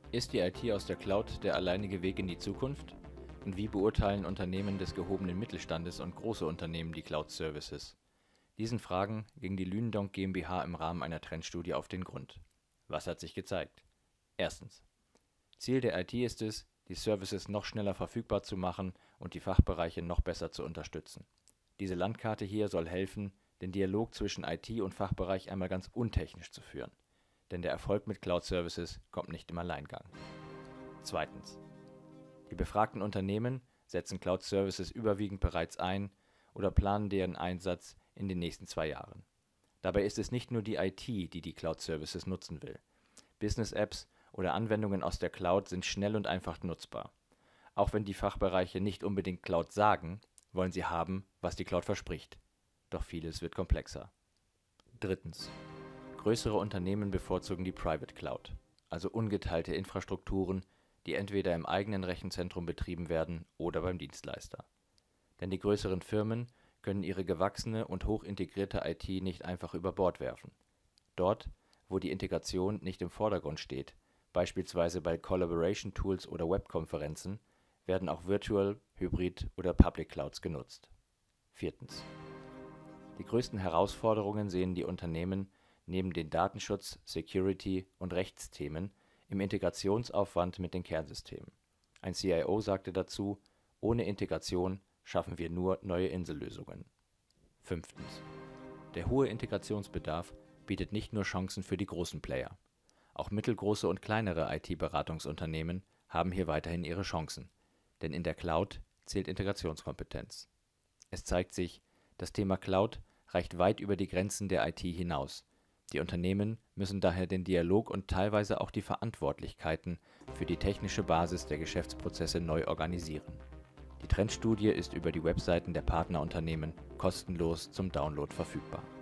Ist die IT aus der Cloud der alleinige Weg in die Zukunft? Und wie beurteilen Unternehmen des gehobenen Mittelstandes und große Unternehmen die Cloud-Services? Diesen Fragen ging die Lünendonk GmbH im Rahmen einer Trendstudie auf den Grund. Was hat sich gezeigt? Erstens. Ziel der IT ist es, die Services noch schneller verfügbar zu machen und die Fachbereiche noch besser zu unterstützen. Diese Landkarte hier soll helfen, den Dialog zwischen IT und Fachbereich einmal ganz untechnisch zu führen. Denn der Erfolg mit Cloud-Services kommt nicht im Alleingang. Zweitens. Die befragten Unternehmen setzen Cloud-Services überwiegend bereits ein oder planen deren Einsatz in den nächsten 2 Jahren. Dabei ist es nicht nur die IT, die die Cloud-Services nutzen will. Business-Apps oder Anwendungen aus der Cloud sind schnell und einfach nutzbar. Auch wenn die Fachbereiche nicht unbedingt Cloud sagen, wollen sie haben, was die Cloud verspricht. Doch vieles wird komplexer. Drittens. Größere Unternehmen bevorzugen die Private Cloud, also ungeteilte Infrastrukturen, die entweder im eigenen Rechenzentrum betrieben werden oder beim Dienstleister. Denn die größeren Firmen können ihre gewachsene und hochintegrierte IT nicht einfach über Bord werfen. Dort, wo die Integration nicht im Vordergrund steht, beispielsweise bei Collaboration Tools oder Webkonferenzen, werden auch Virtual, Hybrid oder Public Clouds genutzt. Viertens. Die größten Herausforderungen sehen die Unternehmen neben den Datenschutz-, Security- und Rechtsthemen im Integrationsaufwand mit den Kernsystemen. Ein CIO sagte dazu: Ohne Integration schaffen wir nur neue Insellösungen. Fünftens. Der hohe Integrationsbedarf bietet nicht nur Chancen für die großen Player. Auch mittelgroße und kleinere IT-Beratungsunternehmen haben hier weiterhin ihre Chancen, denn in der Cloud zählt Integrationskompetenz. Es zeigt sich, das Thema Cloud reicht weit über die Grenzen der IT hinaus. Die Unternehmen müssen daher den Dialog und teilweise auch die Verantwortlichkeiten für die technische Basis der Geschäftsprozesse neu organisieren. Die Trendstudie ist über die Webseiten der Partnerunternehmen kostenlos zum Download verfügbar.